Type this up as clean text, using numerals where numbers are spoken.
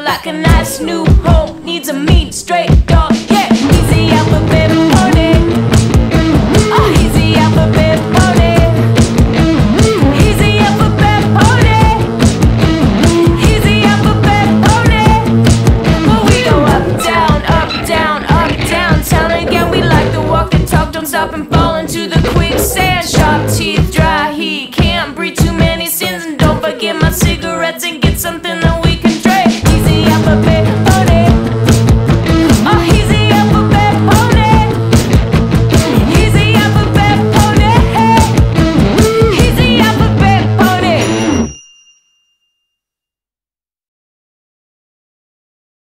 like a nice new home needs a mean straight dog. Yeah, easy alphabet pony. Oh, easy alphabet pony. Easy alphabet pony. Easy alphabet pony. Well, we go up, down, up, down, up, down. Town again, we like to walk and talk, don't stop and fall into the quicksand. Sharp teeth, dry heat, can't breathe too many sins. And don't forget my cigarettes and get something that we can trade. Easy alphabet